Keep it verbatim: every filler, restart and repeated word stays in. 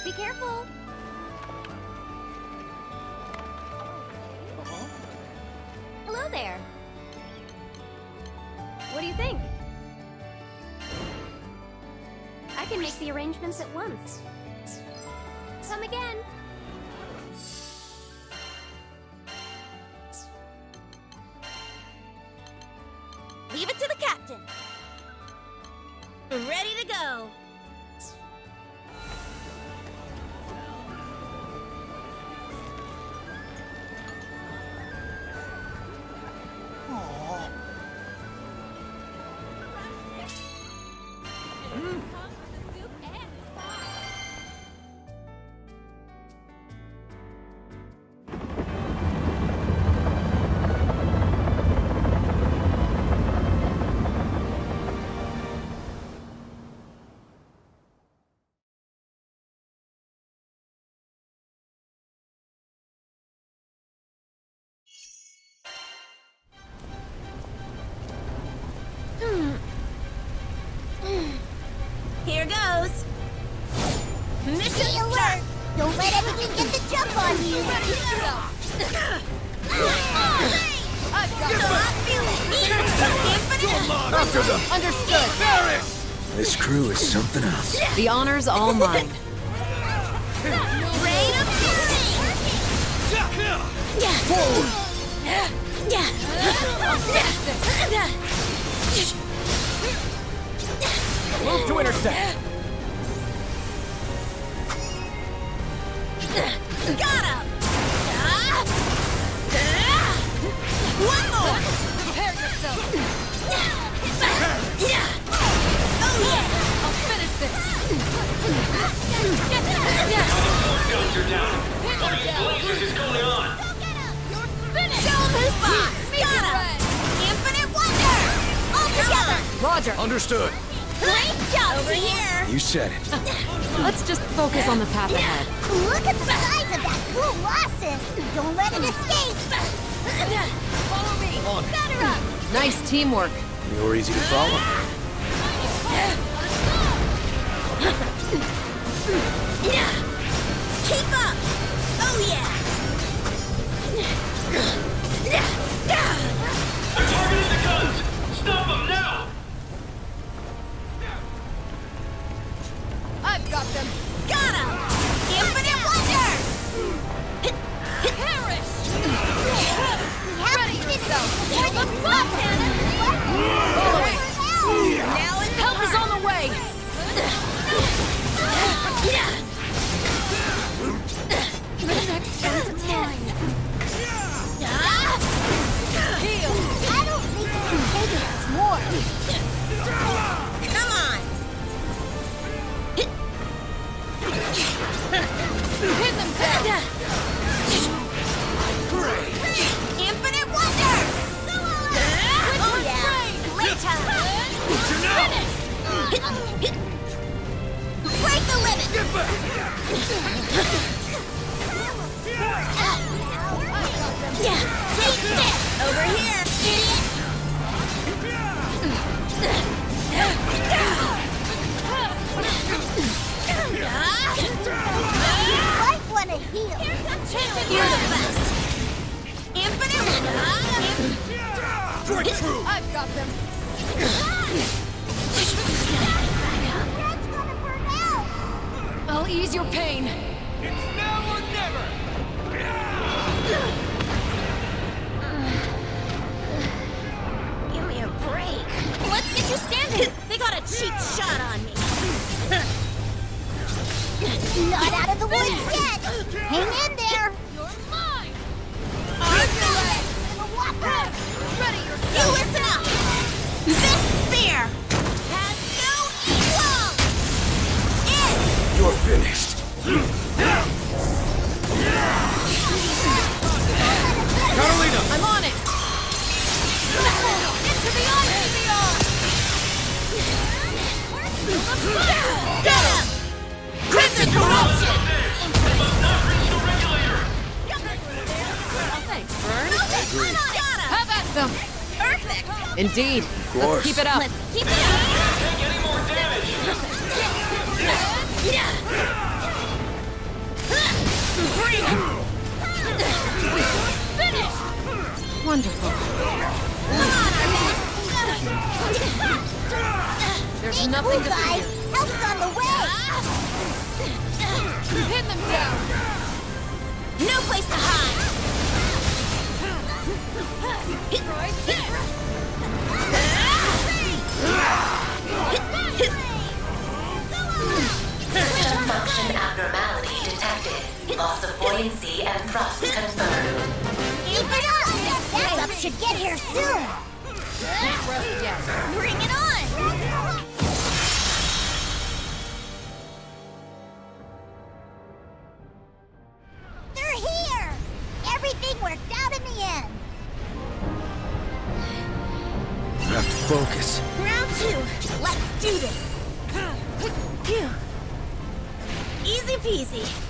Be careful. Hello there. What do you think? I can make the arrangements at once. Come again. Leave it to the captain. Ready to go. Here goes. Mission alert! Don't let anything get the jump on you. Ready yourself. I've got them. After them. Understood. Paris! This crew is something else. The honor's all mine. Rain of Forward! Move to intercept. Got him! One more! Prepare yourself. Oh yeah! I'll finish this. Guns are down. What in blazes is going on? Show him who's boss! Got him! Infinite Wonder! All together! Roger. Understood. Great job! Over here! You said it. Let's just focus on the path ahead. Look at the size of that colossus! Don't let it escape! Follow me! On it. Set her up! Nice teamwork. You're easy to follow. Keep up! Oh yeah! They're targeting the guns! Stop them now! I've got them. Got him! Infinite Wonder! Perish! Ready yourself! You're the boss, Hannah! Follow it. Now it's Help is on the way. Heal! I don't think we can take it more. Come on! Pin them down. Infinite Wonder! Oh yeah! Playtime! Break the limit! Get back! Yeah! Take this! Over here, idiot! Might wanna heal. You're the best. Infinite Wonder! Strike true! I've got them. That's gonna burn out! I'll ease your pain. It's now or never. Give me a break. Let's get you standing. They got a cheap shot on me. Not out of the woods yet. Hang in there. You're mine. Argument. Ready You yourself. listen up. This spear has no equal. It. You're finished. Carolina. I'm on it. Into the eye. Get him. Crimson corruption. Thanks, Vern. Got him. Have at them. Perfect. Indeed. course. Let's keep it up. Let's keep it up. Take any more damage! Stay Nothing cool, to guys. fear. Help's on the way. Pin them down. No place to hide. Right there. System function abnormality detected. Loss of buoyancy and thrust confirmed. Keep it up. Backup should get here soon. Deep breath down. Bring it on. They're here. Everything worked out in the end. You have to focus. Round two. Let's do this. Phew. Easy peasy.